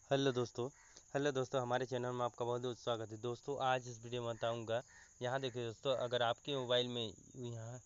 Hello दोस्तों हमारे channel में आपका बहुत बहुत स्वागत है। दोस्तों आज इस वीडियो में बताऊंगा, यहाँ देखिए दोस्तों, अगर आपके मोबाइल में यहाँ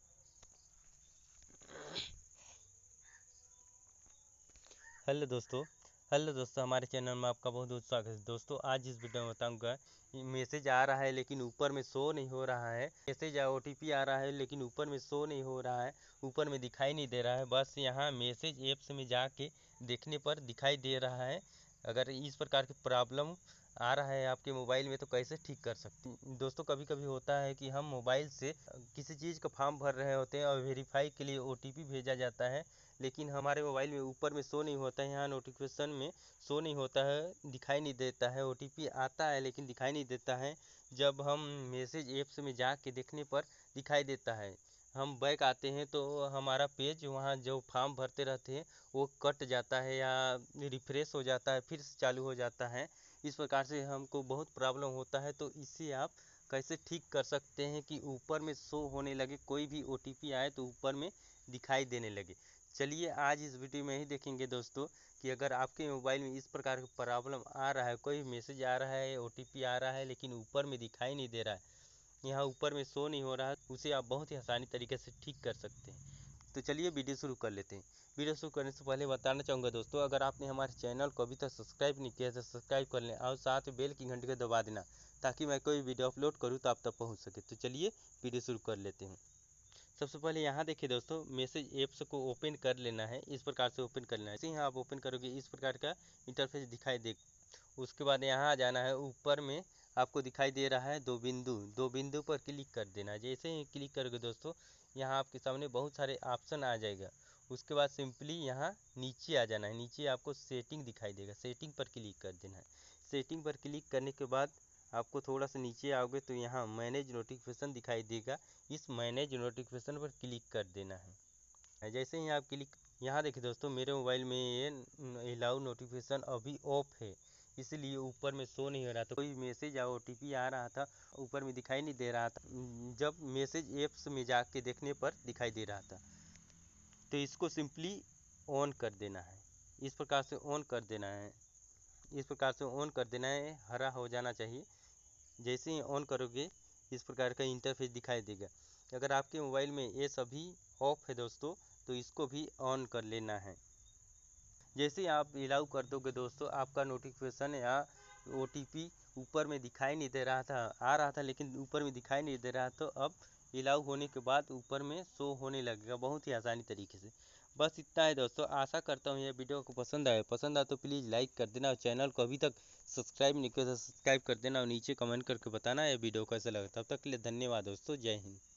हेलो दोस्तों हेलो दोस्तों हमारे चैनल में आपका बहुत बहुत स्वागत है। दोस्तों आज इस वीडियो में बताऊंगा, मैसेज आ रहा है लेकिन ऊपर में शो नहीं हो रहा है। मैसेज OTP आ रहा है लेकिन ऊपर में शो नहीं हो रहा है, ऊपर में दिखाई नहीं दे रहा है। बस यहाँ मैसेज ऐप्स में जाके देखने पर दिखाई दे रहा है। अगर इस प्रकार की प्रॉब्लम आ रहा है आपके मोबाइल में तो कैसे ठीक कर सकते हैं। दोस्तों कभी कभी होता है कि हम मोबाइल से किसी चीज़ का फॉर्म भर रहे होते हैं और वेरीफाई के लिए OTP भेजा जाता है, लेकिन हमारे मोबाइल में ऊपर में शो नहीं होता है। यहाँ नोटिफिकेशन में शो नहीं होता है, दिखाई नहीं देता है। OTP आता है लेकिन दिखाई नहीं देता है। जब हम मैसेज ऐप्स में जाके देखने पर दिखाई देता है। हम बैक आते हैं तो हमारा पेज, वहाँ जो फॉर्म भरते रहते हैं वो कट जाता है या रिफ्रेश हो जाता है, फिर से चालू हो जाता है। इस प्रकार से हमको बहुत प्रॉब्लम होता है। तो इससे आप कैसे ठीक कर सकते हैं कि ऊपर में शो होने लगे, कोई भी OTP आए तो ऊपर में दिखाई देने लगे। चलिए आज इस वीडियो में ही देखेंगे दोस्तों कि अगर आपके मोबाइल में इस प्रकार का प्रॉब्लम आ रहा है, कोई मैसेज आ रहा है, OTP आ रहा है लेकिन ऊपर में दिखाई नहीं दे रहा है, यहाँ ऊपर में शो नहीं हो रहा है, उसे आप बहुत ही आसानी तरीके से ठीक कर सकते हैं। तो चलिए वीडियो शुरू कर लेते हैं। वीडियो शुरू करने से पहले बताना चाहूँगा दोस्तों, अगर आपने हमारे चैनल को अभी तक सब्सक्राइब नहीं किया तो सब्सक्राइब कर लें और साथ में बेल की घंटी को दबा देना, ताकि मैं कोई वीडियो अपलोड करूँ तो आप तक पहुँच सके। तो चलिए वीडियो शुरू कर लेते हैं। सबसे पहले यहाँ देखिए दोस्तों, मैसेज ऐप्स को ओपन कर लेना है। इस प्रकार से ओपन कर लेना है। जैसे ही आप ओपन करोगे इस प्रकार का इंटरफेस दिखाई दे। उसके बाद यहाँ आ जाना है, ऊपर में आपको दिखाई दे रहा है दो बिंदु पर क्लिक कर देना है। जैसे ही क्लिक करोगे दोस्तों, यहाँ आपके सामने बहुत सारे ऑप्शन आ जाएगा। उसके बाद सिंपली यहाँ नीचे आ जाना है। नीचे आपको सेटिंग दिखाई देगा, सेटिंग पर क्लिक कर देना है। सेटिंग पर क्लिक करने के बाद आपको थोड़ा सा नीचे आओगे तो यहाँ मैनेज नोटिफिकेशन दिखाई देगा। इस मैनेज नोटिफिकेशन पर क्लिक कर देना है। जैसे ही आप क्लिक, यहाँ देखिए दोस्तों, मेरे मोबाइल में ये अलाउ नोटिफिकेशन अभी ऑफ है, इसलिए ऊपर में शो नहीं हो रहा था। कोई मैसेज या OTP आ रहा था, ऊपर में दिखाई नहीं दे रहा था। जब मैसेज ऐप्स में जाके देखने पर दिखाई दे रहा था। तो इसको सिंपली ऑन कर देना है। इस प्रकार से ऑन कर देना है। इस प्रकार से ऑन कर देना है, हरा हो जाना चाहिए। जैसे ही ऑन करोगे इस प्रकार का इंटरफेस दिखाई देगा। अगर आपके मोबाइल में ये सभी ऑफ है दोस्तों, तो इसको भी ऑन कर लेना है। जैसे ही आप अलाउ कर दोगे दोस्तों, आपका नोटिफिकेशन या OTP ऊपर में दिखाई नहीं दे रहा था, आ रहा था लेकिन ऊपर में दिखाई नहीं दे रहा, तो अब अलाउ होने के बाद ऊपर में शो होने लगेगा बहुत ही आसानी तरीके से। बस इतना है दोस्तों। आशा करता हूँ यह वीडियो को पसंद आए तो प्लीज़ लाइक कर देना और चैनल को अभी तक सब्सक्राइब नहीं किया तो सब्सक्राइब कर देना और नीचे कमेंट करके बताना यह वीडियो कैसा लगा। तब तक के लिए धन्यवाद दोस्तों, जय हिंद।